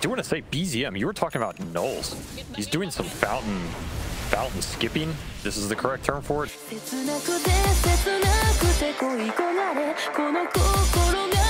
do want to say, BZM, you were talking about nulls. He's doing some fountain skipping. This is the correct term for it.